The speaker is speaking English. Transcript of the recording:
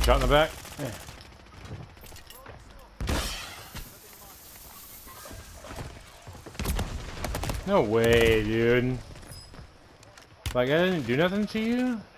Shot in the back. Yeah. No way, dude. Like, I didn't do nothing to you?